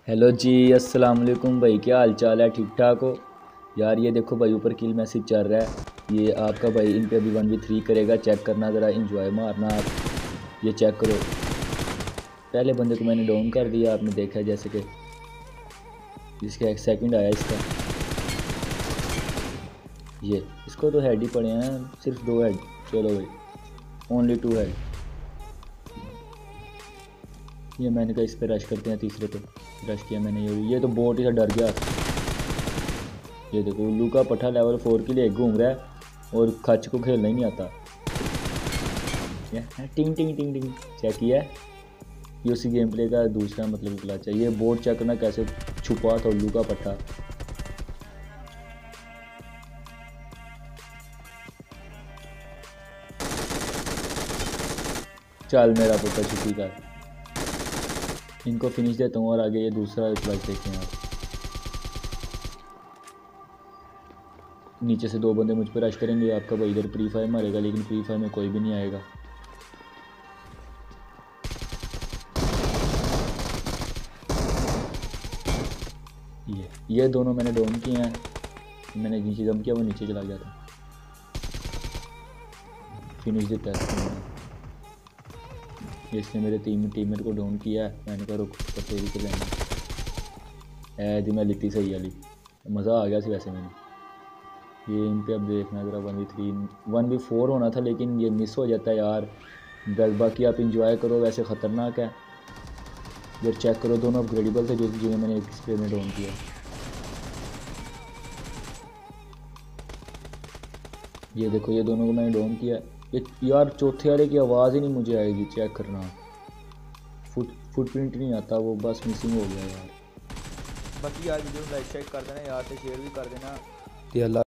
Hello जी, अस्सलाम वालेकुम भाई। क्या हाल चाल है? ठीक ठाक हो यार? ये देखो भाई, ऊपर किल मैसेज चल रहा है। ये आपका भाई इन पे अभी 1v3 करेगा। चेक करना ज़रा, इंजॉय मारना आप। ये चेक करो, पहले बंदे को मैंने डाउन कर दिया, आपने देखा जैसे कि जिसका एक सेकंड आया इसका। ये इसको तो हेड ही पड़े हैं, सिर्फ 2 हेड। चलो भाई, ओनली 2 हेड। ये मैंने कहा इस पे रश करते हैं, तीसरे पे रश किया मैंने। ये तो बोट ही सा डर गया। ये देखो, उल्लू का पट्टा लेवल 4 के लिए घूम रहा है और खच को खेलना ही नहीं आता। ये टिंग टिंग टिंग टिंग चेक किया है। ये उसी गेम प्ले का दूसरा मतलब क्लच है। ये बोर्ड चेक करना कैसे छुपा था उल्लू का पट्टा। चल मेरा पुत्र छुट्टी कर, इनको फिनिश देता हूँ और आगे ये दूसरा क्लच देखते हैं आप। नीचे से 2 बंदे मुझ पर रश करेंगे। आपका भाई इधर प्री फायर मारेगा, लेकिन प्री फायर में कोई भी नहीं आएगा। ये दोनों मैंने डाउन किए हैं। मैंने नीचे जम किया, वो नीचे चला गया था। फिनिश देता है इसने मेरे टीममेट को डाउन किया है। मैंने कहा रुक, तेरी को लेना है मैं लिखती सही वाली। मज़ा आ गया सी वैसे मैंने। ये इन पे अब देखना ज़रा, 1v3 1v4 होना था, लेकिन ये मिस हो जाता है यार। बस बाकी आप इंजॉय करो, वैसे ख़तरनाक है। ये चेक करो, दोनों अपग्रेडेबल थे जिन्हें मैंने एक स्प्रे में डाउन किया। ये देखो, ये दोनों को मैंने डाउन किया। ये यार चौथे वाले की आवाज़ ही नहीं मुझे आएगी। चेक करना, फुटप्रिंट नहीं आता, वो बस मिसिंग हो गया यार। बाकी यार वीडियो को लाइक शेयर कर देना यार, से शेयर भी कर देना। अल्लाह